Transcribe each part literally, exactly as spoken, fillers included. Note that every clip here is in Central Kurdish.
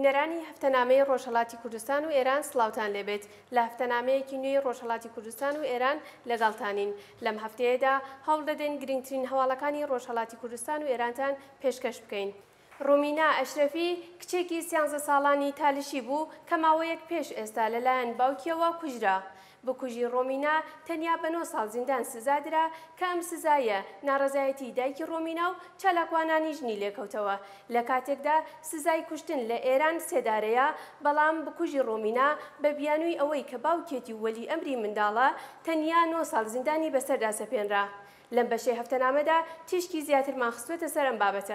بینەرانی هەفتەنامەی ڕۆژهەڵاتی کوردستان و ئێران سڵاوتان لێبێت لە هەفتەنامەیەکی نوێی ڕۆژهەڵاتی کوردستان و ئێران لەگەڵتانین لەم هەفتەیەدا هەوڵ دەدەین گرنگترین هەواڵەکانی ڕۆژهەڵاتی کوردستان و ئێرانتان پێشکەش بکەین. ڕۆمینا ئەشرەفی کچێکی سیانزە ساڵانی تالیشی بوو کە ماوەیەک پێش ئێستا لەلایەن باوکیەوە کوژرا. بکوژی ڕۆمینا تەنیا بە نۆ ساڵ زیندان سزادرا کە ئەم سزایە ناڕەزایەتی دایکی ڕۆمینا و چالاکوانانی ژنی لێکەوتەوە. لە کاتێکدا سزای کوشتن لە ئێران سێدارەیە، بەڵام بکوژی ڕۆمینا بە بیانووی ئەوەی کە باوکێتی وەلی ئەمری منداڵە تەنیا نۆ ساڵ زیندانی بەسەردا سەپێنرا. لەم بەشەی هەفتەنامەدا تیشکی زیاترمان خستوێتە سەر ئەم بابەتە.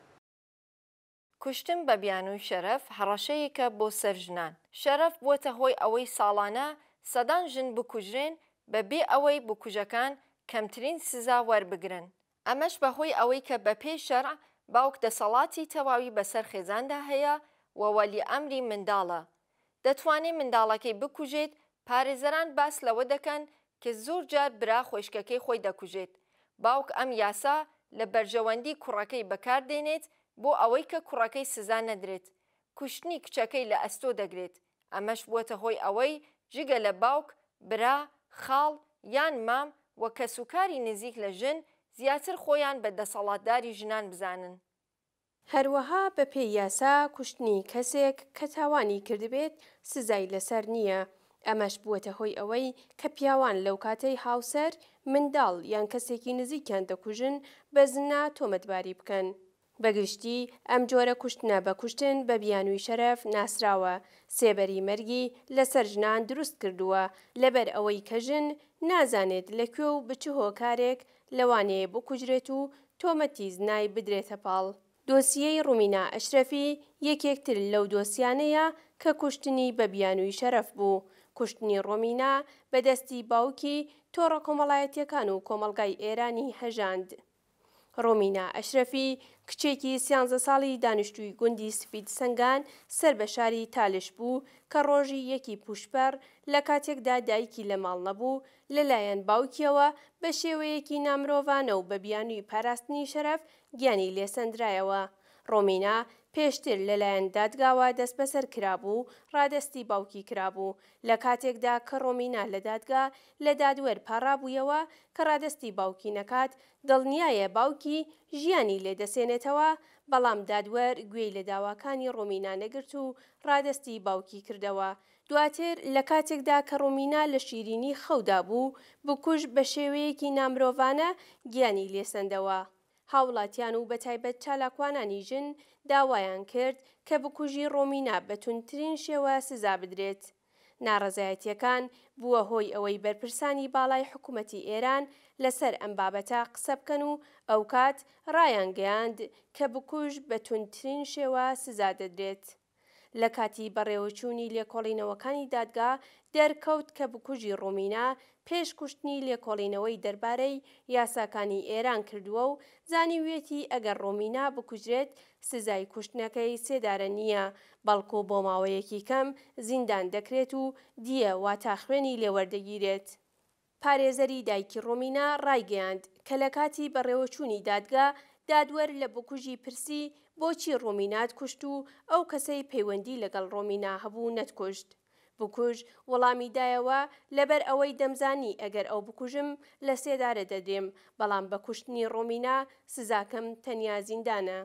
کوشتن بە بیانووی شەرەف هەڕەشەیەکە بۆ سەر ژنان. شەرەف بووەتە هۆی ئەوەی ساڵانە سەدان ژن بکوژرێن بەبێ ئەوەی بکوژەکان کەمترین سزا وەربگرن. ئەمەش بەهۆی ئەوەی کە بە پێی شەرع باوک دەسەڵاتی تەواوی بەسەر خێزاندا هەیە و وەلی ئەمری منداڵە. دەتوانێت منداڵەکەی بکوژێت. پارێزەران باس لەوە دەکەن کە زۆر جار برا خۆشکەکەی خۆی دەکوژێت. باوک ئەم یاسا لە بەرژەوەندی کوڕەکەی بەکاردێنێت بۆ ئەوەی کە کوڕەکەی سزا نەدرێت. کوشتنی کچەکەی لە ئەستۆ دەگرێت. ئەمەش بووەتە هۆی ئەوەی جگە لە باوک، برا، خاڵ یان مام و کەسوکاری نزیک لە ژن زیاتر خۆیان بە دەسەڵاتداری ژنان بزانن. هەروەها بە پێی یاسا کوشتنی کەسێک کە تاوانی کردبێت سزای لەسەر نییە. ئەمەش بووەتە هۆی ئەوەی کە پیاوان لەو کاتەی هاوسەر، منداڵ یان کەسێکی نزیکیان دەکوژن بە زنا تۆمەتباری بکەن. بەگشتی ئەم جۆرە کوشتنە بە کوشتن بە بیانووی شەرەف ناسراوە. سێبەری مەرگی لەسەر ژنان دروست کردووە لەبەر ئەوەی کە ژن نازانێت لەکوێ و بچ هۆکارێک لەوانەیە بکوژرێت و تۆمەتی زنای بدرێتە پاڵ. دۆسیەی ڕۆمینا ئەشرەفی یەکێکتر لەو دۆسیانەیە کە کوشتنی بە بیانووی شەرەف بوو. کوشتنی ڕۆمینا بەدەستی باوکی تۆڕە کۆمەڵایەتیەکان و کۆمەڵگای ئێرانی هەژاند. ڕۆمینا ئەشرەفی کچێکی سیانزە ساڵی دانیشتووی گوندی سفید سەنگان سەر بە شاری تالش بوو کە ڕۆژی یەکی پوشپەر لە کاتێکدا دایکی لە ماڵ نەبوو لەلایەن باوکیەوە بە شێوەیەکی نامرۆڤانە و بە بیانووی پاراستنی شەرەف گیانی لێسەندرایەوە. ڕۆمینا پێشتر لەلایەن دادگاوە دەست بەسەر کرابوو، ڕادەستی باوکی کرابوو. لە کاتێکدا کە ڕۆمینا لە دادگا لە دادوەر پاڕابوویەوە کە ڕادەستی باوکی نەکات، دڵنیایە باوکی ژیانی لێدەسێنێتەوە، بەڵام دادوەر گوێی لە داواکانی ڕۆمینا نەگرت و ڕادەستی باوکی کردەوە. دواتر لە کاتێکدا کە ڕۆمینا لە شیرینی خەودا بوو، بکوژ بە شێوەیەکی نامرۆڤانە گیانی لێسەندەوە. هاوڵاتیان و بەتایبەت چالاکوانانی ژن داوایان کرد کە بکوژی ڕۆمینا بە توندترین شێوە سزا بدرێت. ناڕەزایەتیەکان بووە هۆی ئەوەی بەرپرسانی باڵای حکوومەتی ئێران لەسەر ئەم بابەتە قسە بکەن و ئەو کات ڕایان گەیاند کە بکوژ بە توندترین شێوە سزا دەدرێت. لە کاتی بەڕێوەچوونی لێکۆڵینەوەکانی دادگا دەرکەوت کە بکوژی ڕۆمینا پێش کوشتنی لێکۆڵینەوەی دەربارەی یاساکانی ئێران کردووە و زانیوێتی ئەگەر ڕۆمینا بکوژرێت سزای کوشتنەکەی سێدارە نییە، بەڵکو بۆ ماوەیەکی کەم زیندان دەکرێت و دیە واتە خوێنی لێوەردەگیرێت. پارێزەری دایکی ڕۆمینا ڕایگەیاند کە لە کاتی بەڕێوەچوونی دادگا دادوەر لە بکوژی پرسی بۆچی ڕۆمینات کوشت و ئەو کەسەی پەیوەندی لەگەڵ ڕۆمینا هەبوو نەتکوشت. بکوژ وەڵامی دایەوە لەبەر ئەوەی دەمزانی ئەگەر ئەو بکوژم لە سێدارە دەدرێم، بەڵام بە کوشتنی ڕۆمینا سزاکەم تەنیا زیندانە.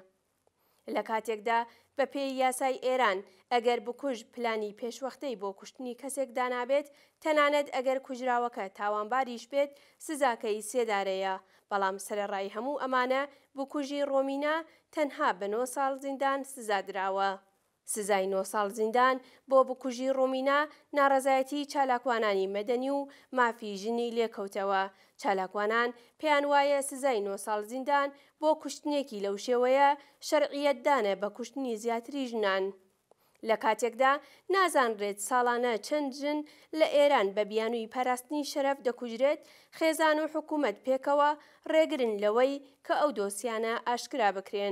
لە کاتێکدا بە پێی یاسای ئێران ئەگەر بکوژ پلانی پێشوەختەی بۆ کوشتنی کەسێک دانابێت، تەنانەت ئەگەر کوژراوەکە تاوانباریش بێت سزاکەی سێدارەیە، بەڵام سەرەڕای هەموو ئەمانە بکوژی ڕۆمینا تەنها بە نۆ ساڵ زیندان سزادراوە. سزای نۆ ساڵ زیندان بۆ بکوژی ڕۆمینا ناڕەزایەتی چالاکوانانی مەدەنی و مافی ژنی لێکەوتەوە. چالاکوانان پێیان وایە سزای نۆ ساڵ زیندان بۆ کوشتنێکی لەو شێوەیە شەرعیەتدانە بە کوشتنی زیاتری ژنان. لە کاتێکدا نازانرێت ساڵانە چەند ژن لە ئێران بە بیانووی پاراستنی شەرەف دەکوژرێت، خێزان و حکوومەت پێکەوە ڕێگرن لەوەی کە ئەو دۆسیانە ئاشکرا بکرێن.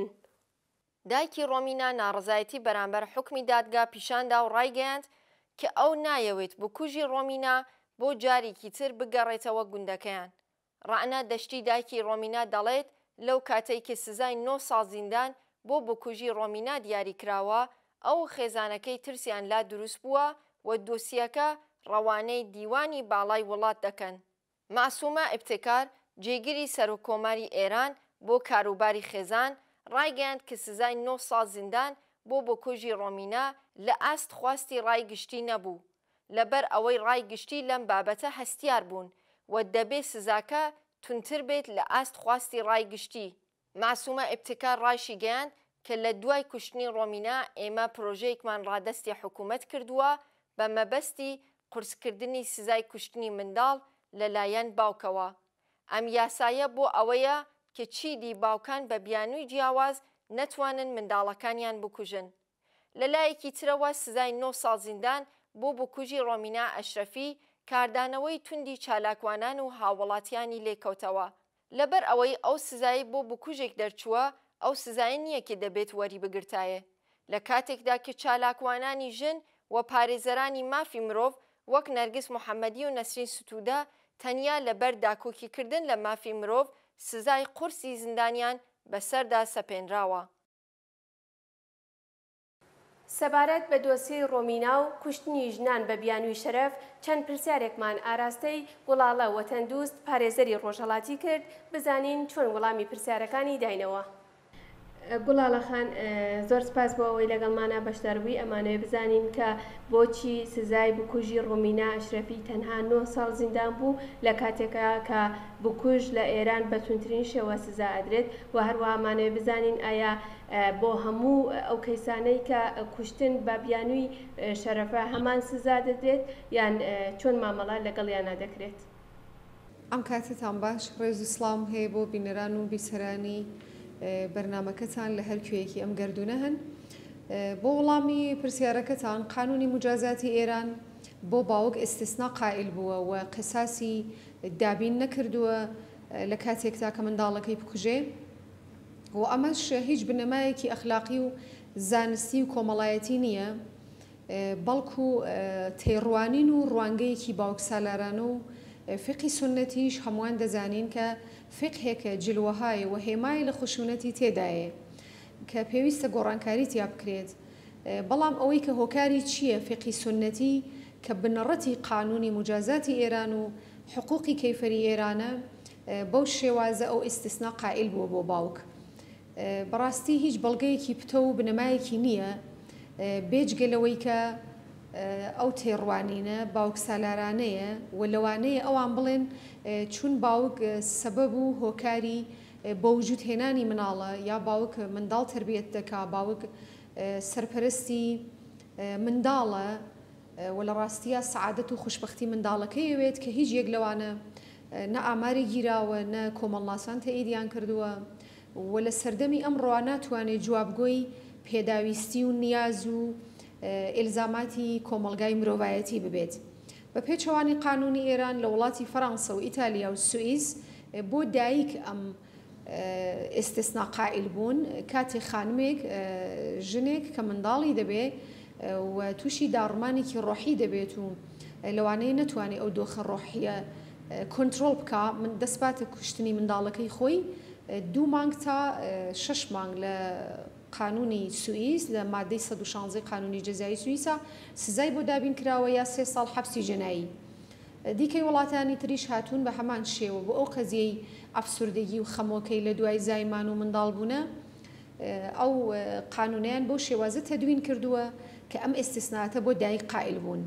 دایکی ڕۆمینا ناڕەزایەتی بەرامبەر حکمی دادگا پیشاندا و ڕایگەیاند کە ئەو نایەوێت بکوژی ڕۆمینا بۆ جارێکی تر بگەڕێتەوە گوندەکەیان. ڕائنا دەشتی دایکی ڕۆمینا دەڵێت لەو کاتەی کە سزای نۆ ساڵ زیندان بۆ بکوژی ڕۆمینا دیاری کراوە، ئەو خێزانەکەی ترسیان لا دروست بووە و دۆسیەکە ڕەوانەی دیوانی باڵای وڵات دەکەن. معسومە ئیبتکار جێگیری سەرۆکۆماری ئێران بۆ کاروباری خێزان ڕایگەیاند کە سزای نۆ ساڵ زیندان بۆ بۆ کوژی ڕۆمینا لە ئاست خواستی ڕایگشتی نەبوو، لەبەر ئەوەی ڕایگشتی لەم بابەتە هەستیار بوون و دەبێ سزاکە تونتر بێت لە ئاست خواستی ڕایگشتی. معسومە ئیبتکار ڕایشی گەیاند کە لە دوای کوشتنی ڕۆمینا ئێمە پرۆژەیەکمان ڕادەستی حکوومەت کردووە بە مەبەستی قورسکردنی سزای کوشتنی منداڵ لەلایەن باوکەوە. ئەم یاسایە بۆ ئەوەیە کە چیدی باوکان بە بیانووی جیاواز نەتوانن منداڵەکانیان بکوژن. لەلایەکی ترەوە سزای نۆ ساڵ زیندان بۆ بکوژی ڕۆمینا ئەشرەفی کاردانەوەی توندی چالاکوانان و هاوڵاتیانی لێکەوتەوە. لەبەر ئەوەی ئەو سزایی بۆ بکوژێک دەرچووە، ئەو سزای نییە کە دەبێت وەری بگرتایە. لە کاتێکدا کە چالاکوانانی ژن و پارێزەرانی مافی مرۆڤ وەک نەرگس محەممەدی و نەسرین ستوودە تەنیا لەبەر داکۆکیکردن لە مافی مرۆڤ سزای قورسی زیندانیان بەسەردا سەپێنراوە. سەبارەت بە دۆسیەی ڕۆمینا و کوشتنی ژنان بە بیانووی شەرەف چەند پرسیارێکمان ئاراستەی گوڵاڵە وەتەندوست پارێزەری ڕۆژهەڵاتی کرد، بزانین چۆن وەڵامی پرسیارەکانی داینەوە. گوڵاڵەخان زۆر سپاس بۆ ئەوەی لەگەڵمانە بەشداربووی. ئەمانەوێ بزانین کە بۆچی سزای بکوژی ڕۆمینا ئەشرەفی تەنها نۆ ساڵ زیندان بوو لە کاتێکە کە بکوژ لە ئێران بە تونترین شێوە سزا ئەدرێت، و هەروە ئەمانەوێ بزانین ئایا بۆ هەموو ئەو کەیسانەی کە کوشتن بە بیانووی شەرەفە هەمان سزا دەدرێت یان چۆن مامەڵە لەگەڵیانە دەکرێت. ئەم کاتتان باش، ڕێز و سڵام هەیە بۆ بینەران و بیسەرانی بەرنامەکەتان لە هەر کوێیەکی ئەم گەردونە هەن. بۆ وەڵامی پرسیارەکەتان، قانونی مجازاتی ئێران بۆ باوک ئستثنا قائل بووە و قساسی دابین نەکردووە لە کاتێکدا کە منداڵەکەی بکوژێ، و ئەمەش هیچ بنەمایەکی ئەخلاقی و زانستی و کۆمەڵایەتی نییە، بەڵکو تێڕوانین و ڕوانگەیەکی باوک سالارانە و فقی سنەتیش هەمووان دەزانین کە فقهێکە جلوەهایە و هێمای لە خشونەتی تێدایە کە پێویستە گۆڕانکاری تیا بکرێت. بەڵام ئەوەی کە هۆکاری چییە فقی سنەتی کە بنەڕەتی قانونی مجازاتی ئێران و حقوقی کەیفەری ئێرانە بەو شێوازە ئەو ئستثنا قائل بووە بۆ باوک. بەڕاستی هیچ بەڵگەیەکی پتە و بنەمایەکی نییە بێجگەلەوەی کە ئەو تێڕوانینە باوک سالارانەیە و لەوانەیە ئەوان بڵێن چون باوک سەبەب و هۆکاری بۆ وجود هێنانی مناڵە یا باوک منداڵ تربیەت دەکا، باوک سەرپەرستی منداڵە و لە ڕاستیە سەعادەت و خوشبەختی منداڵەکەیەوێت کە هیچ یەک لەوانە نە ئاماری گیراوە نە کۆمەڵناسان تەئیدیان کردووە و لە سەردەمی ئەمڕۆ ناتوانێت جوابگۆی پێداویستی و نیاز و ئیلزاماتی کۆمەلگای مرۆڤایەتی ببێت. بە پێچەوانی قانونی ئێران لە وڵاتی فەڕەنسا و ئیتالیا و سوئیس بۆ دایک ئەم ئستثنا قائل بوون کاتی خانمێک ژنێک کە منداڵی دەبێت و تووشی داڕمانێکی ڕۆحی دەبێت و لەوانەیە نەتوانێت ئەو دۆخە ڕۆحیە کۆنتترۆل بکە، من دەستپاتە کوشتنی منداڵەکەی خۆی دوو مانگ تا شەش مانگ لە قانونی سوئیس لە مادەی سەد و شانزە قانونی جەزایی سوئیسا سزای بۆ دابین کراوە یا سێ ساڵ حەبسی جەنایی. دیکەی وڵاتانی تریش هاتوون بە هەمان شێوە بۆ ئەو قەزیەی ئەفسوردگی و خەمۆکەی لە دوای زایمان و منداڵبوونە ئەو قانونیان بۆ شێوازە تەدوین کردووە کە ئەم ئستثنااتە بۆ دایک قائل بوون.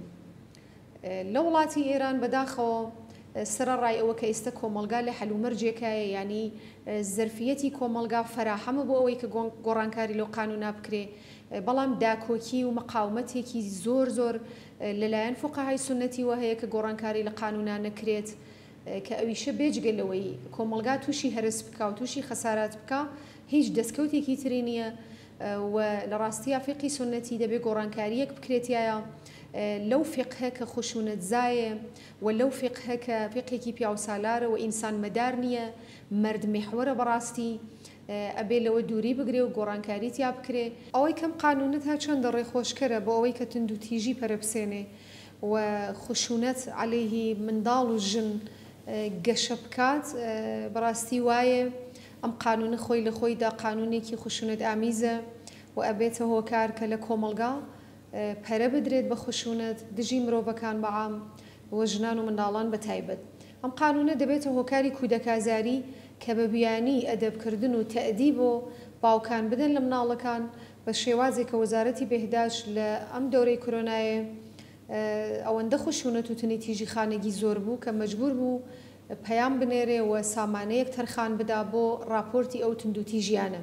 لە وڵاتی ئێران بەداخەوە سەرڕای ئەوە کە ئێستا کۆمەلگا لە هەلومەرجێکایە، ینی زەرفیەتی کۆمەلگا فەراهەمە بۆ ئەوەی کە گۆڕانکاری لەو قانونا بکرێ، بەڵام داکۆکی و مەقاومەتێکی زۆر زۆر لەلایەن فوقەهای سنەتی وە هەیە کە گۆڕانکاری لە قانونا نەکرێت کە ئەویشە بێجگەلەوەی کۆمەلگا تووشی هەرس بکە و تووشی خەسارات بکە هیچ دەستکەوتێکی تری نییە و لە ڕاستیە فقی سنەتی دەبێت گۆڕانکاریەک بکرێتایە لەو فقهە کە خشونەت زایە و لەو فقهە کە فقێکی پیاوسالارە و ئینسان مەدار نییە، مرد محوەرە بەڕاستی ئەبێ لەوە دووری بگرێ و گۆڕانکاری تیا بکرێ. ئەوەی کەم قانونەت ها چەندە ڕێخۆشکەرە بۆ ئەوەی کە تند و تیژی پەرەپسێنێ و خشونەت عەلەیهی منداڵ و ژن گەشە بکات. بەڕاستی وایە ئەم قانونە خۆی لە خۆیدا قانونێکی خشونەت ئامیزە و ئەبێتە هۆکار کە لە کۆمەلگا پەرە بدرێت بە خشونەت دژی مرۆڤەکان بەعام و ژنان و منداڵان بە تایبەت. ئەم قانونە دەبێتە هۆکاری کودەکازاری کە بە بیانی ئەدەبکردن و تەعدیب بۆ باوکان بدەن لە مناڵەکان بە شێوازێک کە وەزارەتی بێهداش لە ئەم دەورەی کۆرۆنایە ئەوەندە خشونەت و تنیتیژی خانگی زۆر بوو کە مەجبور بوو پەیام بنێرێ و سامانەیەک تەرخان بدا بۆ راپۆرتی ئەو تندوتیژیانە.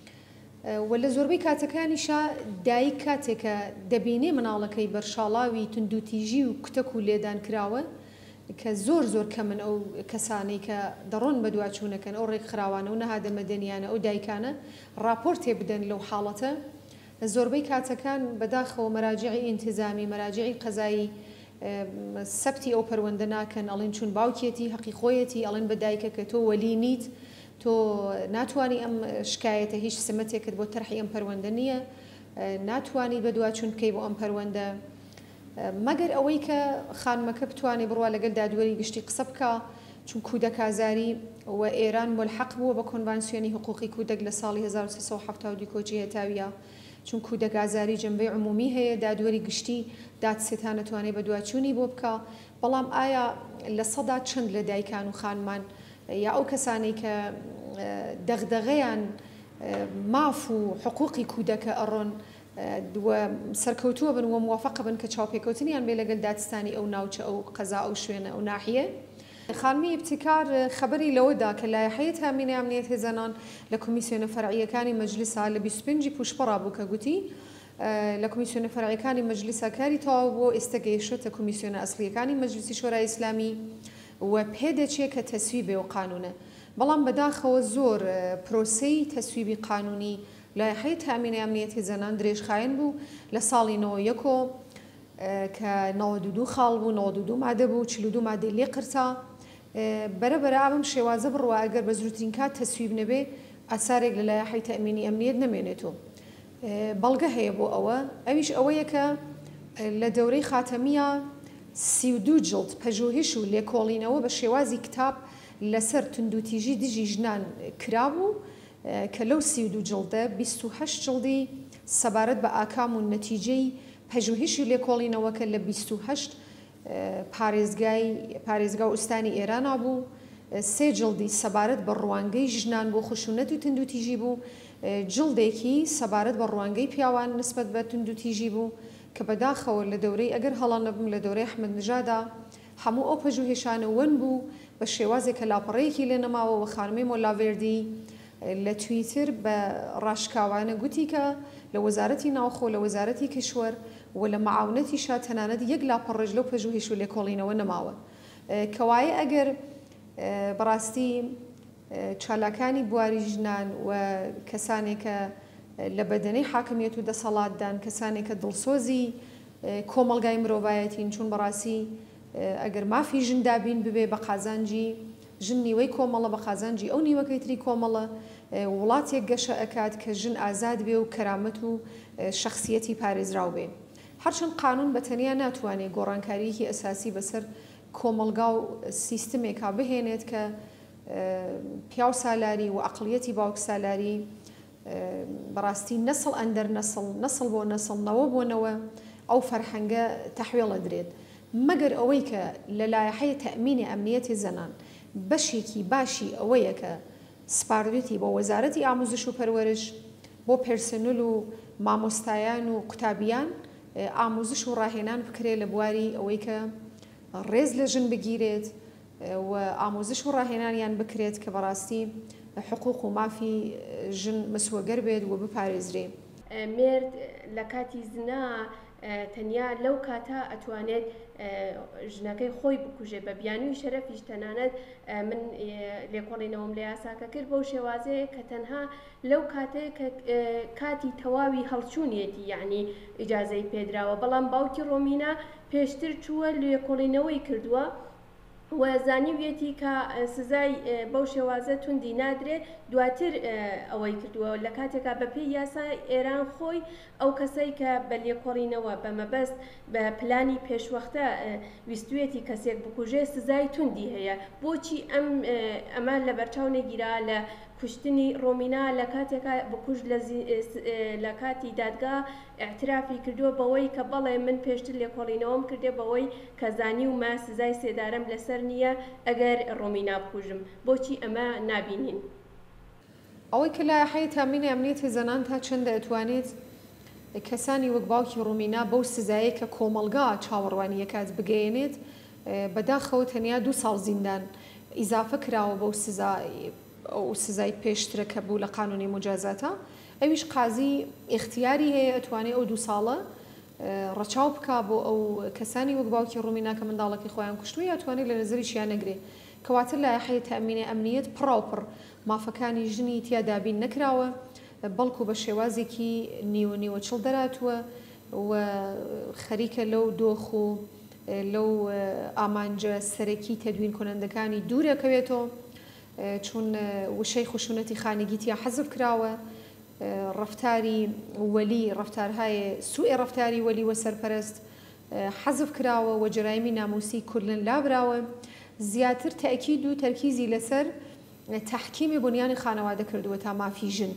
و لە زۆربەی کاتەکانیشا دایک کاتێکە دەبینێ مناڵەکەی بەرشاڵاوی تندوتیژی و کتەک و لێدان کراوە کە زۆر زۆر کە من ئەو کەسانەی کە دەڕۆن بە دواچوونەکەن ئەو ڕێک خراوانە و نەهادە مەدەنیانە ئەو دایکانە راپۆرتێ بدەن لەو حاڵەتە. زۆربەی کاتەکان بەداخەوە مەراجعی ئینتیزامی مەراجعی قەزایی سەبتی ئەو پەروەندە ناکەن ئەڵێن چون باوکێتی حەقی خۆیەتی ئەڵێن بە دایکە کە تۆ وەلی نیت تۆ ناتوانانی ئەم شکایەتە هیچ سمەتێکت بۆ تەرحی ئەم پەروەندە نییە ناتوانانی بە دواچوون بکەی بۆ ئەم پەروەندە مەگەر ئەوەی کە خانمەکە بتوانێت بڕوا لەگەل دادوەری گشتی قسە بکە چون کودەکازاری و ئێران ملحەق بووە بە کۆنڤانسیۆنی حقوقی کودەک لە ساڵی هەزار و سێ سەد و هەفتاد و دوو کۆچی هێتاویە چون کودەکازاری جنبەی عمومی هەیە دادوەری گشتی دادسێتان نەتوانێت بە دواچوونی بۆ بکە بەڵام ئایا لە سەدا چەند لە دایکان و خانمان یا ئەو کەسانی کە دەغدەغەیان ماف و حقوقی کودەکە ئەڕۆن سەرکەوتووە بن و موافقە بن کە چاوپێکەوتنیان بێ لەگەل دادستانی ئەو ناوچە ئەو قەزا ئەو شوێنە ئەو ناحیە. خانمی ابتکار خبری لەوەدا کە لایحەیە تامینی ئەمنیەتی زەنان لە کۆمیسیۆنە فەرعیەکانی مەجلیسا لە بیست و پێنجی پوشپەڕا بوو کە گوتی لە کۆمیسیۆنە فەرعیەکانی مەجلیسا کاری تەواو بۆ ئێستا گەیشتە کۆمیسیۆنە ئەسڵیەکانی مەجلیسی شۆرای ئیسلامی و پێدەچێت کە تەسویبێ و قانونە بەڵام بەداخەوە زۆر پرۆسەی تەسویبی قانونی لایحەی تامینی ئەمنیەتی زەنان درێژخایەن بوو لە ساڵی نەوە یەکۆ کە نەوەد و دوو خاڵ بوو نەوەد و دوو مادە بوو چل و دوو مادەی لێ قرتا بەرەبەرە ئابم شێوازە بڕوە ئەگەر بە زووترین کات تەسویب نەبێ ئەسارێک لە لایحەی تەمینی ئەمنیەت نەمێنێتەوە. بەڵگە هەیە بۆ ئەوە ئەویش ئەوەیە کە لە دەورەی خاتەمیە سی و دوو جڵد پەژوهش و لێکۆڵینەوە بە شێوازی کتاب لەسەر تندوتیژی دژی ژنان کرابوو کە لەو سی و دوو جڵدە بیست و هەشت جڵدی سەبارەت بە ئاکام و نەتیجەی پەژوهشی لێکۆڵینەوەکە لە بیست و هەشت پارێزگای پارێزگا و ئوستانی ئێرانە بوو سێ جڵدی سەبارەت بە ڕوانگەی ژنان بۆ خشونەت و تندوتیژی بوو جڵدێکی سەبارەت بە ڕوانگەی پیاوان نسبەت بە تندوتیژی بوو کە بەداخەوە لە دەورەی ئەگەر هەڵان نەبم لە دەورەی ئەحمەد نژادا هەموو ئەو پەژوهێشانە ون بوو بە شێوازێک کە لاپەڕەیەکی لێ نەماوە و خانمەی مۆلاڤێردی لە تویتر بە ڕاشکاوانە گوتی کە لە وەزارەتی ناوخۆ لە وەزارەتی کشوەر و لە مەعاونەتی شاتەنانەت یەک لاپەڕێژ لەو پەژوهێش و لێکۆڵینەوە نەماوە کەوایە ئەگەر بەڕاستی چالاکانی بواری ژنان و کەسانێکە لە بەدەنەی حاکمیەت و دەسەڵاتدان کەسانێکە دڵسۆزی کۆمەڵگای مرۆڤایەتین چون بەڕاستی ئەگەر مافی ژندابین ببێ بە قازانجی ژن نیوەی کۆمەڵە بە قازانجی ئەو نیوەکەی تری کۆمەڵە وڵاتێک گەشە ئەکات کە ژن ئازاد بێ و کەرامەت و شخصیەتی پارێزراو بێ هەرچەند قانون بەتەنیا ناتوانێت گۆڕانکاریەکی ئەساسی بەسەر کۆمەلگا و سیستمێکا بهێنێت کە پیاو سالاری و عەقڵیەتی باوک سالاری بەڕاستی نەسڵ ئەندەر نەسڵ نەسڵ بۆ نەسڵ نەوە بۆ نەوە ئەو فەرهەنگە تەحویڵ ئەدرێت مەگەر ئەوەی کە لە لایحەی تەمینی ئەمنیەتی زەنان بەشێکی باشی ئەوەیە کە سپاردوێتی بۆ وەزارەتی ئاموزش و پەروەرش بۆ پێرسنل و مامۆستایان و قوتابیان ئاموزش و ڕاهێنان بکرێت لە بواری ئەوەی کە ڕێز لە ژن بگیرێت و ئاموزش و ڕاهێنانیان بکرێت کە بەڕاستی حقوق و مافی ژن مسوەگەر بێت و بپارێزرێ. مرد لە کاتی زنا تەنیا لەو کاتە ئەتوانێت ژنەکەی خۆی بکوژێ بە بیانی و شەرەفیش تەنانەت من لێکۆڵینەوەم لە یاساکە کرد بەو شێوازەیە کە تەنها لەو کاتەیە کە کاتی تەواوی هەڵچوونیەتی یعنی ئیجازەی پێدراوە بەڵام باوکی ڕۆمینە پێشتر چووە لێکۆڵینەوەی کردووە و زانیویەتی کە سزای بەو شێوازە توندی نادرێت دواتر ئەوەی کردووە لە کاتێکا بەپێی یاسای ئێران خۆی ئەو کەسەی کە بە لێکۆڕینەوە بە مەبەست بە پلانی پێشوەختە ویستوێتی کەسێک بکوژێ سزای توندی هەیە بۆچی ئەم ئەمە لە بەرچاو نەگیرا لە کوشتنی ڕۆمینا لە کاتێکا بکوژ لە کاتی دادگا اعترافی کردووە بەوەی کە بەڵێ من پێشتر لێکۆڵینەوەم کردێ بەوەی کەزانی و ما سزای سێدارم لەسەر نییە ئەگەر ڕۆمینا بکوژم بۆچی ئەمە نابینین ئەوەی کە لایحەی تامینی ئەمنیەتی زەنان تا چەندە ئەتوانێت کەسانی وەک باوکی ڕۆمینا بەو سزایە کە کۆمەلگا چاوەڕوانی یەکات بگەیەنێت بەداخەوە تەنیا دوو ساڵ زیندان ئیزافە کراوە بەو ئەو سزای پێشترە کە بوو لە قانونی مجازاتە ئەویش قازی اختیاری هەیە ئەتوانێت ئەو دوو ساڵە ڕەچاو بکا بۆ ئەو کەسانی وەک باوکی ڕۆمینا کە منداڵەکەی خۆیان کوشتووە ئەتوانێت لە نەزەریشیان نەگرێ کەواتە لایحەی تامینی ئەمنیەت پڕاوپڕ مافەکانی ژنی تیادابین نەکراوە بەڵکو بە شێوازێکی نیوە نیوە چڵ دەراتووە و خەریکە لەو دۆخ و لەو ئامانجە سەرەکی تەدوین کنندەکانی دوورەکەوێتەوە چون وشەی خشونەتی خانگیتیا حەزف کراوە ڕفتاری وەلی ڕفتارهای سوئێ ڕفتاری وەلی وە سەرپەرست حەزف کراوە و جرایمی ناموسی کورلن لابراوە زیاتر تاکید و تەرکیزی لەسەر تحکیمی بنیانی خانەوادە کردووە تا مافی ژن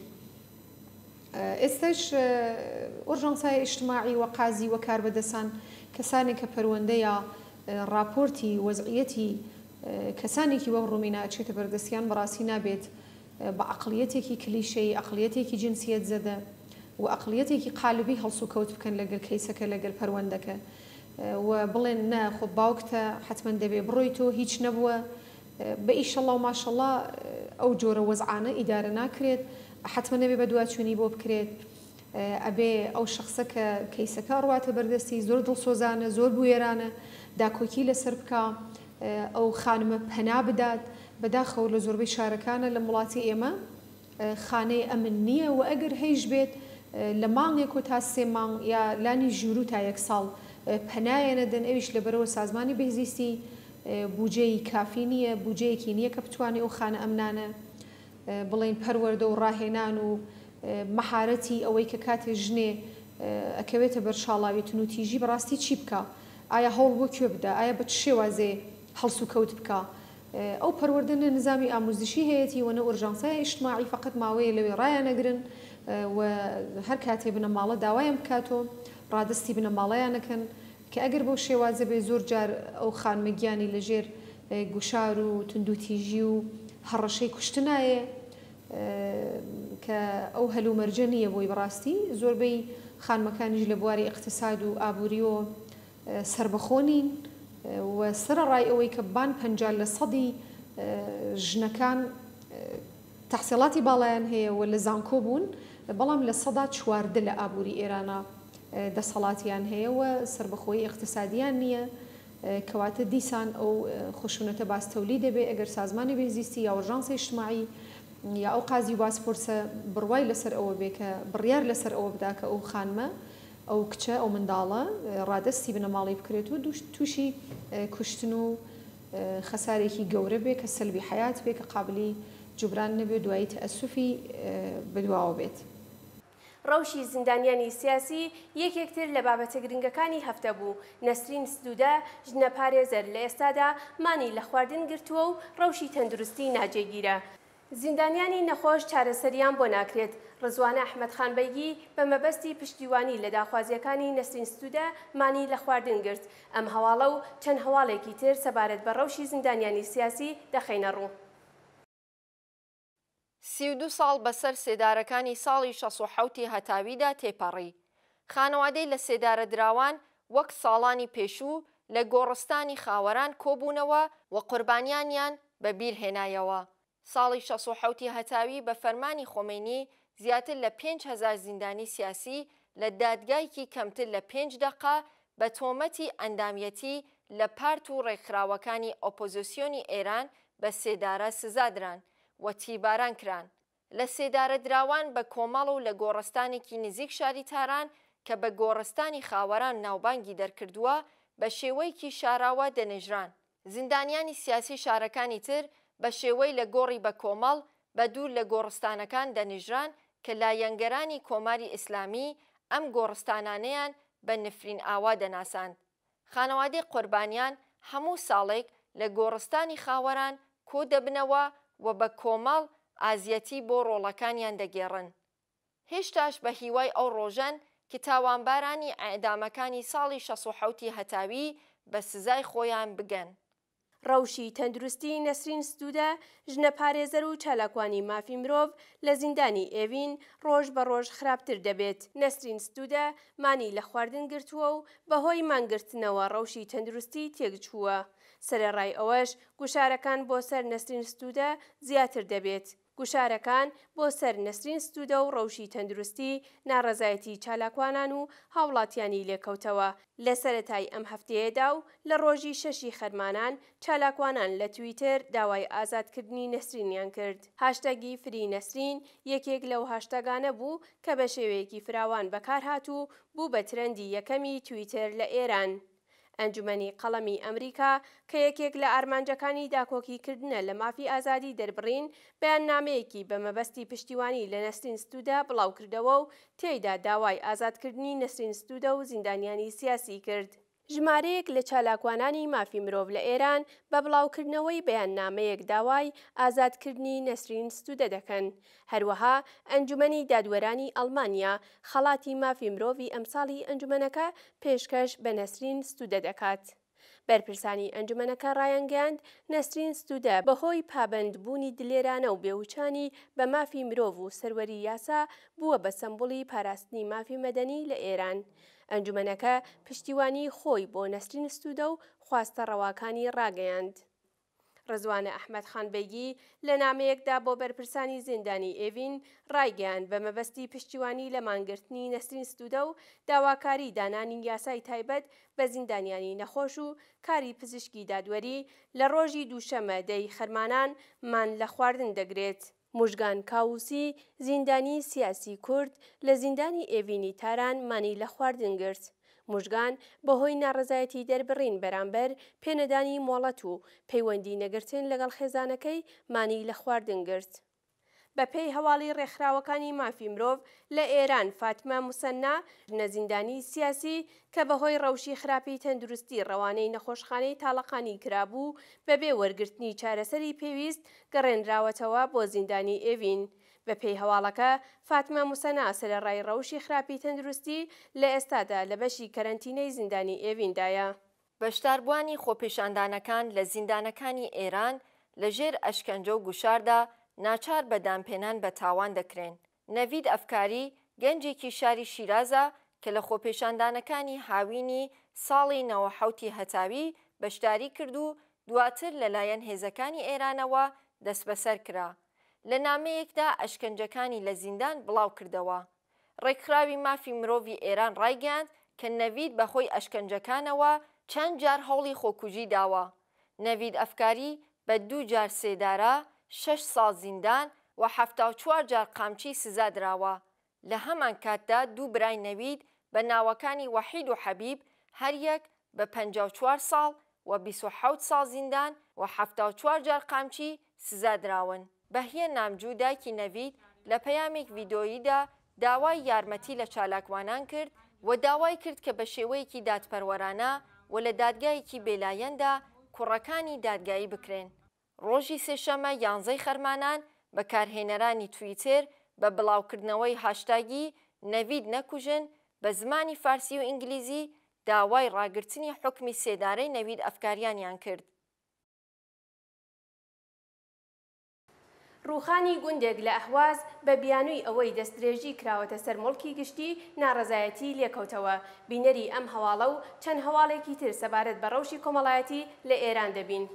ئێستش ئۆرژانسای ئیجتماعی و قازی و کاربەدەسان کەسانێک کە پەروەندەیە راپۆرتی وەزعیەتی کەسانێکی وەک ڕۆمینا ئەچێتە بەردەستیان بەڕاستی نابێت بە عەقڵیەتێکی کلیشەی عەقڵیەتێکی جنسیەت زەدە و عەقڵیەتێکی قالبی هەڵس و کەوت بکەن لەگەڵ کەیسەکە لەگەڵ پەروەندەکە و بڵێن نا خۆ باوکتە حتمما دەبێ بڕۆیتەوە هیچ نەبووە بە ئیشەڵڵا و ماشەڵڵا ئەو جۆرە وەزعانە ئیدارە ناکرێت حتمما نەبێ بە دوواچوونی بۆ بکرێت ئەبێ ئەو شخصە کە کەیسەکە ڕواتە بەردەستی زۆر دڵسۆزانە زۆر بوێرانە داکۆکی لەسەر بکە ئەو خانمە پەنا بدات بەداخەوە لە زۆربەی شارەکانە لە وڵاتی ئێمە خانەی ئەمن نییە و ئەگەر هەیش بێت لە مانگێک و تا سێ مانگ یا لانی ژوور تا یەک ساڵ پەنایە نەدەن ئەویش لەبەرەوە سازمانی بەهزیستی بودجەی کافی نییە بودجەیەکی نییە کە بتوانێت ئەو خانە ئەمنانە بڵێن پەروەردە و ڕاهێنان و مەهارەتی ئەوەی کە کاتێ ژنێ ئەکەوێتە بەرشاڵاویتن و تیژی بەڕاستی چی بکە ئایا هەوڵ بۆ کوێ بدە ئایا بە چ شێوازێ هەڵس و کەوت بکە ئەو پەروەردنە نظامی ئاموزشی هەیەی وەنە ئۆرژانسای ئیجتماعی فقط ماوەیە لەوێ ڕایانەگرن و هەر کاتێ بنەماڵە داوایان بکاتۆ ڕادستی بنەماڵەیانەکەن کە ئەگەر بەو شێوازە بێ زۆر جار ئەو خانمەگیانی لەژێر گوشار و تندوتیژی و هەڕەشەی کوشتنایە کە ئەو هەلومەرجە نییە بۆی بەڕاستی زۆربەی خانمەکانیش لە بواری اقتصاد و ئابووریەوە سربەخۆنین و سەرڕای ئەوەی کە بان پەنجال لە سەدی ژنەکان تەحسیڵاتی باڵایان هەیە و لە زانکۆ بوون بەڵام لە سەدا چواردە لە ئابووری ئێرانە دەسەڵاتیان هەیە و سربەخۆی اقتصادیان نییە کەواتە دیسان ئەو خشونەتە باستەولی دەبێت ئەگەر سازمانی بێزیستی یا ئۆرژانسە ئیجتماعی یا ئەو قازی باسپۆرسە بڕوای لەسەر ئەوە بێ کە بڕیار لەسەر ئەوە بدا کە ئەو خانمە ئەو کچە ئەو منداڵە ڕادستی بنەماڵی بکرێت و تووشی کوشتن و خەسارێکی گەورە بێ کە سەلبی حیات بێ کە قابلی جوبران نەبێت دوایی تەئەسوفی بەدواوە بێت. ڕەوشی زیندانیانی سیاسی یەکێکتر لە بابەتە گرنگەکانی هەفتە بوو. نەسرین سدوودە ژنە پارێزەر لە ئێستادا مانی لە خواردن گرتووە و ڕەوشی تەندروستی ناجێگیرە. زیندانیانی نەخۆش چارەسەریان بۆ ناکرێت. ڕزوانە ئەحمەدخان بەیگی بە مەبەستی پشتیوانی لە داخوازیەکانی نەسرین سدوودە مانی لە خواردن گرت. ئەم هەواڵە و چەند هەواڵێکی تر سەبارەت بە ڕەوشی زیندانیانی سیاسی دەخەینە ڕوو. سی و دوو ساڵ بەسەر سێدارەکانی ساڵی شەش و حەوتی هەتاویدا تێپەڕی. خانەوادەی لە سێدارە دراوان وەک ساڵانی پێشوو لە گۆڕستانی خاوەران کۆبوونەوە و قوربانیانیان بەبیر هێنایەوە. ساڵی شەش و حەوتی هەتاوی بە فەرمانی خۆمەینی زیاتر لە پێنج هەزار زیندانی سیاسی لە دادگایکی کەمتر لە پێنج دەقا بە تۆمەتی ئەندامیەتی لە پارت و ڕێکخراوەکانی ئۆپۆزیسیۆنی ئێران بە سێدارە سزادران و تیباران کران. لە سێدارە دراوان بە کۆمەڵ و لە گۆڕستانێکی نزیک شاری تاران کە بە گۆڕستانی خاوەران ناوبانگی دەرکردووە بە شێوەیەکی شاراوە دەنێژران. زیندانیانی سیاسی شارەکانی تر بە شێوەی لە گۆڕی بە کۆمەڵ بە دوور لە گۆڕستانەکان دەنێژران کە لایەنگەرانی کۆماری ئیسلامی ئەم گۆڕستانانەیان بە نفرین ئاوا دەناساند. خانەوادەی قوربانیان هەموو ساڵێک لە گۆڕستانی خاوەران کۆ دەبنەوە و بە کۆمەڵ ئازیەتی بۆ ڕۆڵەکانیان دەگێڕن. هێشتاش بە هیوای ئەو ڕۆژەن کە تاوانبارانی ئەعدامەکانی ساڵی شەست و حەوتی هەتاوی بە سزای خۆیان بگەن. ڕەوشی تەندروستی نەسرین ستودە ژنە پارێزەر و چالاکوانی مافی مرۆڤ لە زیندانی ئێڤین ڕۆژ بە ڕۆژ خراپتر دەبێت. نەسرین ستودە مانی لە خواردن گرتووە و بەهۆی مانگرتنەوە ڕەوشی تەندروستی تێکچووە. سەرەڕای ئەوەش گوشارەکان بۆ سەر نەسرین ستودە زیاتر دەبێت. گوشارەکان بۆ سەر نەسرین ستودە و ڕەوشی تەندروستی ناڕەزایەتی چالاکوانان و هاوڵاتیانی لێکەوتەوە. لە سەرەتای ئەم هەفتەیەدا و لە ڕۆژی شەشی خەرمانان چالاکوانان لە تویتر داوای ئازادکردنی نەسرینیان کرد. هاشتاگی فری نەسرین یەکێک لەو هاشتاگانە بوو کە بە شێوەیەکی فراوان بەکارهاتوو بوو بە ترەندی یەکەمی تویتر لە ئێران. ئەنجومەنی قەڵەمی ئەمریکا کە یەکێک لە ئارمانجەکانی داکۆکیکردنە لە مافی ئازادی دەربڕین بەیاننامەیەکی بە مەبەستی پشتیوانی لە نەسرین ستودە بڵاو کردەوە و تێیدا داوای ئازادکردنی نەسرین ستودە و زیندانیانی سیاسی کرد. ژمارەیەک لە چالاکوانانی مافی مرۆڤ لە ئێران بە بڵاوکردنەوەی بەیاننامەیەک داوای ئازادکردنی نەسرین ستودە دەکەن. هەروەها ئەنجومەنی دادوەرانی ئەڵمانیا خەڵاتی مافی مرۆڤی ئەمساڵی ئەنجومەنەکە پێشکەش بە نەسرین ستودە دەکات. بەرپرسانی ئەنجومەنەکە ڕایانگەاند نەسرین ستودە بەهۆی پابەندبوونی دلێرانە و بێوچانی بە مافی مرۆڤ و سەروەری یاسا بووە بە سمبوڵی پاراستنی مافی مەدەنی لە ئێران. ئەنجومەنەکە پشتیوانی خۆی بۆ نەسرین ستودە و خواستە ڕەواکانی ڕاگەیاند. ڕزوانە ئەحمەد خانبەیگی لە نامەیەکدا بۆ بەرپرسانی زیندانی ئێڤین ڕایگەیاند بە مەبەستی پشتیوانی لە مانگرتنی نەسرین ستودە و داواکاری دانانی یاسای تایبەت بە زیندانیانی نەخۆش و کاری پزیشکی دادوەری لە ڕۆژی دووشەمە دەی خەرمانان مان لە خواردن دەگرێت. موژگان کاووسی زیندانی سیاسی کورد لە زیندانی ئێڤینی تاران مانی لە خواردن گرت. موژگان بەهۆی ناڕەزایەتی دەربڕین بەرامبەر پێنەدانی مۆڵەت و پەیوەندی نەگرتن لەگەڵ خێزانەکەی مانی لە خواردن گرت. بە پێی هەواڵی ڕێکخراوەکانی مافی مرۆڤ لە ئێران فاتمە موسەنا نەزیندانی سیاسی کە بەهۆی ڕەوشی خراپی تەندروستی ڕەوانەی نەخۆشخانەی تاڵەقانی کرابوو بەبێ وەرگرتنی چارەسەری پێویست گەڕێنراوەتەوە بۆ زیندانی ئێڤین. بە پێی هەواڵەکە فاتمە موسەنا سەرەڕای ڕەوشی خراپی تەندروستی لە ئێستادا لە بەشی کەرەنتینەی زیندانی ئێڤیندایە. بەشداربوانی خۆپێشاندانەکان لە زیندانەکانی ئێران لە ژێر ئەشکەنجە و گوشاردا ناچار بەدانپێنان بە تاوان دەکرێن. نەڤید ئەفکاری گەنجێکی شاری شیرازە کە لە خۆپێشاندانەکانی هاوینی ساڵی نەوە حەوتی هەتاوی بەشداری کرد و دواتر لەلایەن هێزەکانی ئێرانەوە دەست بەسەر کرا. لە نامەیەکدا ئەشکەنجەکانی لە زیندان بڵاو کردەوە. ڕێکخراوی مافی مرۆڤی ئێران ڕایگەاند کە نەڤید بەخۆی ئەشکەنجەکانەوە چەند جار هەوڵی خۆکوژی داوە. نەڤید ئەفکاری بە دوو جار سێدارە، شەش ساڵ زیندان و هەفتا و چوار جار قامچی سزا دراوە. لە هەمان کاتدا دوو برای نەڤید بە ناوەکانی وەحید و حەبیب هەر یەک بە پەنجا و چوار ساڵ و بیست و حەوت ساڵ زیندان و هەفتا و چوار جار قامچی سزا دراون. بەهیە نامجوو دایکی نەڤید لە پەیامێک ڤیدۆییدا داوای یارمەتی لە چالاکوانان کرد و داوای کرد کە بە شێوەیەکی دادپەروەرانە و لە دادگایەکی بێلایەندا کوڕەکانی دادگایی بکرێن. ڕۆژی سێشەمە یانزەی خەرمانان بەکارهێنەرانی تویتر بە بڵاوکردنەوەی هاشتاگی نەڤید نەکوژن بە زمانی فارسی و ئینگلیزی داوای ڕاگررتنی حکمی سێدارەی نەڤید ئەفکاریانیان کرد. ڕووخانی گوندێک لە ئەهواز بە بیانووی ئەوەی دەستدرێژی کراوەتە سەر مڵکی گشتی ناڕەزایەتی لێکەوتەوە. بینەری ئەم هەواڵە و چەند هەواڵێکی تر سەبارەت بە ڕەوشی کۆمەڵایەتی لە ئێران دەبین.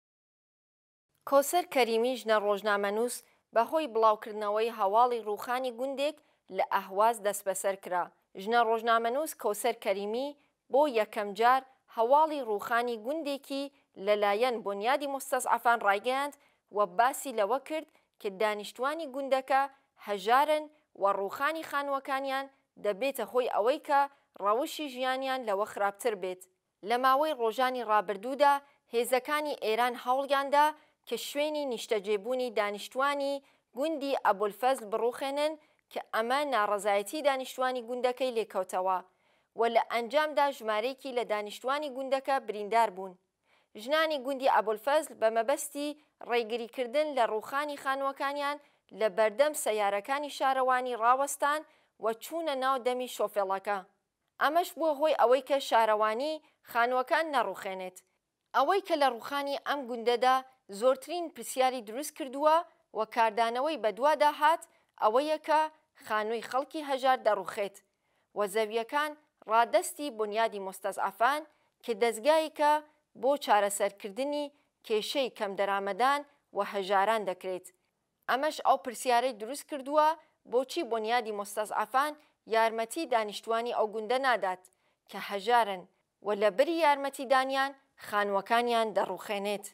کۆسەر کەریمی ژنە ڕۆژنامەنووس بەهۆی بڵاوکردنەوەی هەواڵی ڕووخانی گوندێک لە ئەهواز دەست بەسەر کرا. ژنە ڕۆژنامەنووس کۆسەر کەریمی بۆ یەکەم جار هەواڵی ڕووخانی گوندێکی لەلایەن بۆنیادی مستەزعەفان ڕایگەیاند و باسی لەوە کرد کە دانیشتوانی گوندەکە هەژارن و ڕووخانی خانووەکانیان دەبێتە هۆی ئەوەی کە ڕەوشی ژیانیان لەوە خراپتر بێت. لە ماوەی ڕۆژانی ڕابردوودا هێزەکانی ئێران هەوڵیاندا کە شوێنی نیشتەجێبوونی دانیشتوانی گوندی ئەبولفەزل بڕوخێنن کە ئەمە ناڕەزایەتی دانیشتوانی گوندەکەی لێکەوتەوە و لە ئەنجامدا ژمارەیەکی لە دانیشتوانی گوندەکە بریندار بوون. ژنانی گوندی ئەبولفەزل بە مەبەستی ڕێگریکردن لە ڕووخانی خانووەکانیان لە بەردەم سەیارەکانی شارەوانی ڕاوەستان و چوونە ناو دەمی شۆفێڵەکە. ئەمەش بووە هۆی ئەوەی کە شارەوانی خانووەکان نەڕوخێنێت. ئەوەی کە لە ڕوخانی ئەم گوندەدا زۆرترین پرسیاری دروست کردووە و کاردانەوەی بەدوادا هات ئەوەیە کە خانووی خەڵکی هەژار دەڕوخێت و زەویەکان ڕادەستی بنیادی مستەزعەفان کە دەستگایەکە بۆ چارەسەرکردنی کێشەی کەم دەرامەدان و هەژاران دەکرێت. ئەمەش ئەو پرسیارەی دروست کردووە بۆچی بنیادی مستەزعەفان یارمەتی دانیشتوانی ئەو گوندە نادات کە هەژارن و لە بەری یارمەتیدانیان خانووەکانیان دەڕوخێنێت.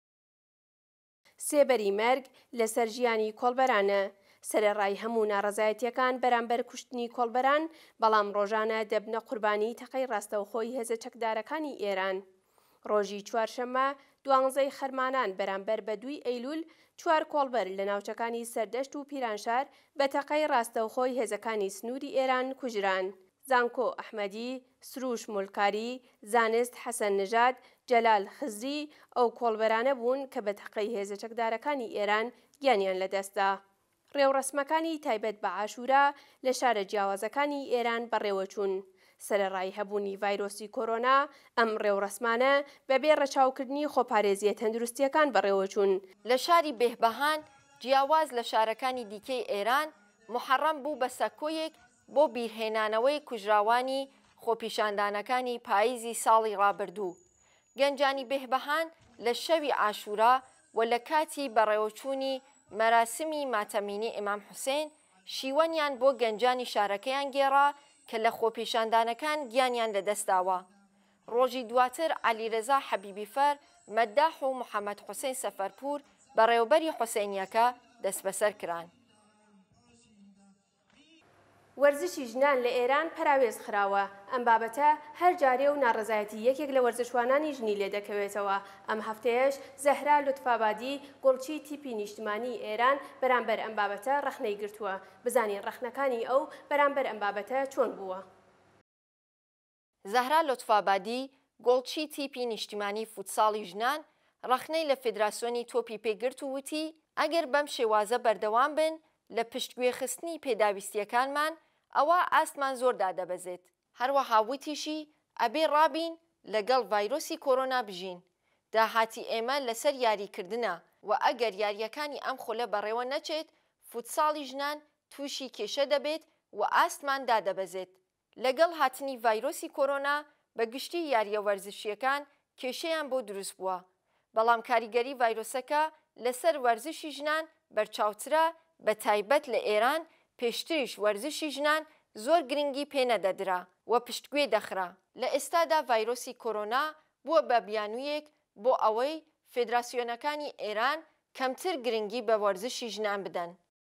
سێبەری مەرگ لەسەر ژیانی کۆڵبەرانە. سەرەڕای هەموو ناڕەزایەتیەکان بەرامبەر کوشتنی کۆڵبەران، بەڵام ڕۆژانە دەبنە قوربانی تەقەی ڕاستەوخۆی هێزە چەکدارەکانی ئێران. ڕۆژی چوارشەممە دوانزەی خەرمانان بەرامبەر بە دووی ئەیلول چوار کۆڵبەر لە ناوچەکانی سەردەشت و پیرانشار بە تەقەی ڕاستەوخۆی هێزەکانی سنووری ئێران کوژران. زانکۆ ئەحمەدی، سروش مولکاری، زانست حەسەن نژاد، جەلال خزری ئەو کۆڵبەرانە بوون کە بە تەقەی هێزە چەکدارەکانی ئێران گیانیان لەدەستدا. ڕێوڕسمەکانی تایبەت بە عاشورا لە شارە جیاوازەکانی ئێران بەڕێوەچوون. سەرەڕای هەبوونی ڤایرۆسی کۆرۆنا ئەم ڕێوڕسمانە بەبێ ڕەچاوکردنی خۆپارێزیە تەندروستیەکان بەڕێوەچوون. لە شاری بێهبەهان جیاواز لە شارەکانی دیکەی ئێران محەڕەم بوو بە سەکۆیەک بۆ بیرهێنانەوەی کوژراوانی خۆپیشاندانەکانی پاییزی ساڵی ڕابردوو. گەنجانی بێهبەهان لە شەوی عاشورا و لە کاتی بەڕێوەچوونی مەراسمی ماتەمینی ئیمام حوسێن شیوەنیان بۆ گەنجانی شارەکەیان گێڕا کە لە خۆپیشاندانەکان گیانیان لەدەستاوە. ڕۆژی دواتر عەلیرەزا حەبیبیفەر، مەداح و محەممەد حوسێن سەفەرپور بەڕێوەبەری حوسێنیەکە دەست بەسەر کران. وەرزشی ژنان لە ئێران پەراوێز خراوە. ئەم بابەتە هەر جارێ و ناڕزایەتی یەکێک لە وەرزشوانانی ژنی لێ دەکەوێتەوە. ئەم هەفتەیەش زەهرا لوتفابادی، گوڵچی تیپی نیشتمانی ئێران بەرامبەر ئەم بابەتە ڕەخنەی گرتووە. بزانین ڕەخنەکانی ئەو بەرامبەر ئەم بابەتە چۆن بووە. زەهرا لوتفابادی، گوڵچی تیپی نیشتیمانی فوتساڵی ژنان، ڕەخنەی لە فێدراسیۆنی تۆپی پێگرت و وتی ئەگەر بەم شێوازە بەردەوام بن لە پشتگوێخستنی پێداویستیەکانمان ئەوە ئاستمان زۆر دادەبەزێت. هەروەها وتیشی ئەبێ ڕابین لەگەڵ ڤایرۆسی کۆرۆنا بژین. داهاتی ئێمە لەسەر یاریکردنە و ئەگەر یاریەکانی ئەم خولە بەڕێوە نەچێت فوتساڵی ژنان تووشی کێشە دەبێت و ئاستمان دادەبەزێت. لەگەڵ هاتنی ڤایرۆسی کۆرۆنا بە گشتی یاریە وەرزشیەکان کێشەیان بۆ دروست بووە. بەڵام کاریگەری ڤایرۆسەکە لەسەر وەرزشی ژنان بەرچاوترە، بە تایبەت لە ئێران پێشتریش وەرزشی ژنان زۆر گرنگی پێنەدەدرا و پشتگوێ دەخرا. لە ئێستادا ڤایرۆسی کۆرۆنا بووە بە بیانوویەک بۆ ئەوەی فێدراسیۆنەکانی ئێران کەمتر گرنگی بە وەرزشی ژنان بدەن.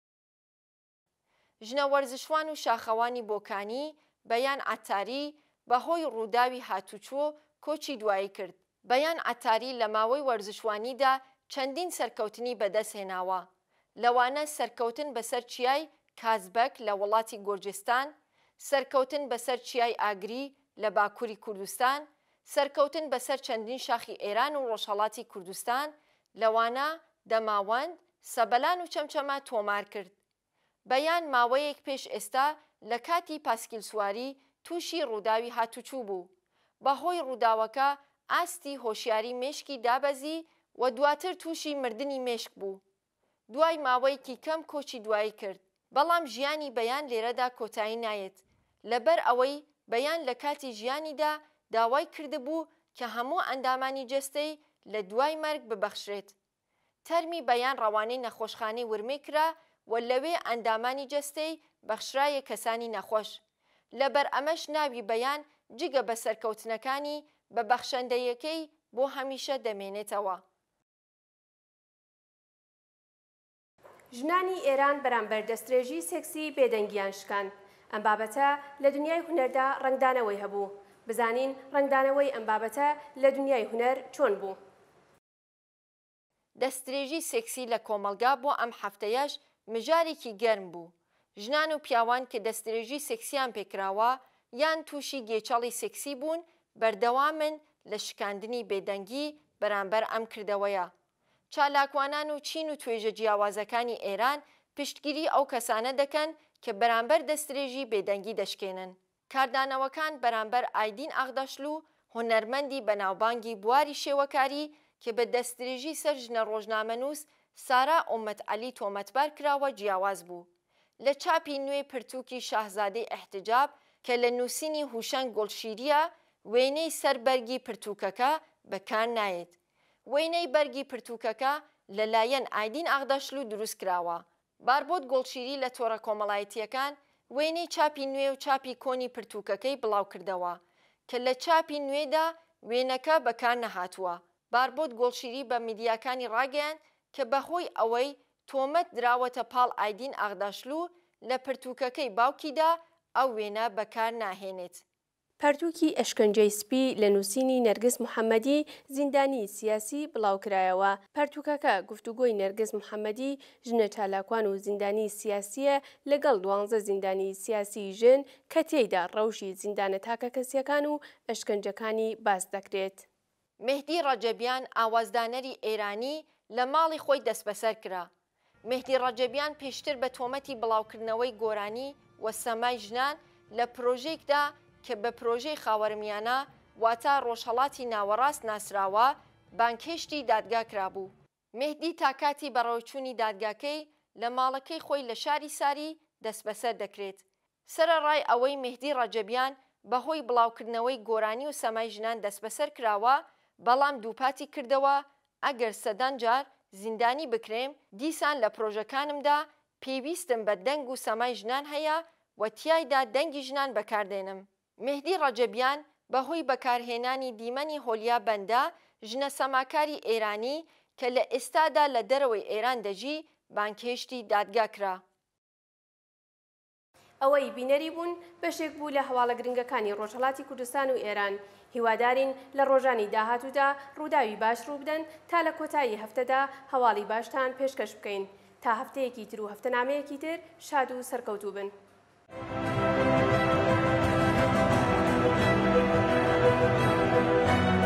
ژنە وەرزشوان و شاخەوانی بۆکانی بەیان عەتاری بەهۆی ڕووداوی هاتوچۆ کۆچی دوایی کرد. بەیان عەتاری لە ماوەی وەرزشوانیدا چەندین سەرکەوتنی بەدەست هێناوە. لەوانە سەرکەوتن بەسەر چیای کازبەک لە وڵاتی گۆرجستان، سەرکەوتن بەسەر چیای ئاگری لە باکووری کوردستان، سەرکەوتن بەسەر چەندین شاخی ئێران و ڕۆژهەڵاتی کوردستان، لەوانە دەماوەند، سەبەلان و چەمچەمە تۆمار کرد. بەیان ماوەیەک پێش ئێستا لە کاتی پاسکیل سواری تووشی ڕووداوی هاتوچوو بوو. بەهۆی ڕووداوەکە ئاستی هۆشیاری مێشکی دابەزی و دواتر تووشی مردنی مێشک بوو. دوای ماوەیەکی کەم کۆچی دوایی کرد. بەڵام ژیانی بەیان لێرەدا کۆتایی نایێت، لەبەر ئەوەی بەیان لە کاتی ژیانیدا داوای کردبوو کە هەموو ئەندامانی جەستەی لە دوای مەرگ ببەخشرێت. تەرمی بەیان ڕەوانەی نەخۆشخانەی ورمێ کرا و لەوێ ئەندامانی جەستەی بەخشرایە کەسانی نەخۆش. لەبەر ئەمەش ناوی بەیان جگە بە سەرکەوتنەکانی بە بەخشەندەیەکەی بۆ هەمیشە دەمێنێتەوە. ژنانی ئێران بەرامبەر دەستدرێژی سێکسی بێدەنگیان شکان. ئەم بابەتە لە دنیای هونەردا ڕنگدانەوەی هەبوو. بزانین ڕنگدانەوەی ئەم بابەتە لە دنیای هونەر چۆن بوو. دەستدرێژی سێکسی لە کۆمەلگا بۆ ئەم هەفتەیەش مژارێکی گەرم بوو. ژنان و پیاوان کە دەستدرێژی سێکسیان پێکراوە یان تووشی گێچەڵی سێکسی بوون بەردەوامن لە شکاندنی بێدەنگی بەرامبەر ئەم کردەوەیە. چالاکوانان و چین و توێژە جیاوازەکانی ئێران پشتگیری ئەو کەسانە دەکەن کە بەرامبەر دەستدرێژی بێدەنگی دەشکێنن. کاردانەوەکان بەرامبەر ئایدین ئاغداشلو هونەرمەندی بەناوبانگی بواری شێوەکاری کە بە دەستدرێژی سەر ژنە ڕۆژنامەنووس سارا ئومەت عەلی تۆمەتبار کراوە جیاواز بوو. لە چاپی نوێ پرتووکی شاهزادەی احتجاب کە لە نووسینی هوشەنگ گۆڵشیریە وێنەی سەر بەرگی پرتووکەکە بەکار نایێت. وێنەی بەرگی پرتووکەکە لەلایەن ئایدین ئاغداشلو دروست کراوە. باربۆت گۆڵشیری لە تۆڕە کۆمەڵایەتیەکان وێنەی چاپی نوێ و چاپی کۆنی پرتووکەکەی بڵاو کردەوە کە لە چاپی نوێدا وێنەکە بەکار نەهاتووە. باربۆت گۆڵشیری بە میدیاکانی ڕاگەیان کە بەهۆی ئەوەی تۆمەت دراوەتە پاڵ ئایدین ئاغداشلو لە پرتووکەکەی باوکیدا ئەو وێنە بەکار ناهێنێت. پەرتووکی ئەشکەنجەی سپی لە نووسینی نەرگس محەممەدی زیندانی سیاسی بڵاوکرایەوە. پەرتووکەکە گفتوگۆی نەرگس محەممەدی ژنە چالاکوان و زیندانی سیاسیە لەگەڵ دوانزە زیندانی سیاسی ژن کە تێیدا ڕەوشی زیندانە تاکە کەسیەکان و ئەشکەنجەکانی باس دەکرێت. مهدی ڕەجەبیان ئاوازدانەری ئێرانی لە ماڵی خۆی دەست بەسەر کرا. مهدی ڕەجەبیان پێشتر بە تۆمەتی بڵاوکردنەوەی گۆرانی و سەمای ژنان لە پرۆژێکدا کە بە پرۆژەی خاوەرمیانە واتە ڕۆژهەڵاتی ناوەڕاست ناسراوە بانکهێشتی دادگا کرابوو. مهدی تاکاتی بەڕێوەچوونی دادگاکەی لە ماڵەکەی خۆی لە شاری ساری دەست بەسەر دەکرێت. سەرەڕای ئەوەی مهدی ڕەجەبیان بەهۆی بڵاوکردنەوەی گۆرانی و سەمای ژنان دەست بەسەر کراوە بەڵام دووپاتی کردەوە ئەگەر سەدان جار زیندانی بکرێم دیسان لە پرۆژەکانمدا پێویستم بە دەنگ و سەمای ژنان هەیە و تیایدا دەنگی ژنان بەکاردێنم. مهدی ڕەجەبیان بەهۆی بەکارهێنانی دیمەنی هۆلیا بەندە ژنە سەماکاری ئێرانی کە لە ئێستادا لە دەرەوەی ئێران دەژی بانکهێشتی دادگا کرا. ئەوەی بینەری بوون بەشێک بوو لە هەواڵە گرنگەکانی ڕۆژهەڵاتی کوردستان و ئێران. هیوادارین لە ڕۆژانی داهاتوودا ڕووداوی باش ڕوو بدەن تا لە کۆتایی هەفتەدا هەواڵی باشتان پێشکەش بکەین. تا هەفتەیەکی تر و هەفتەنامەیەکی تر شاد و سەرکەوتوو بن. Thank you.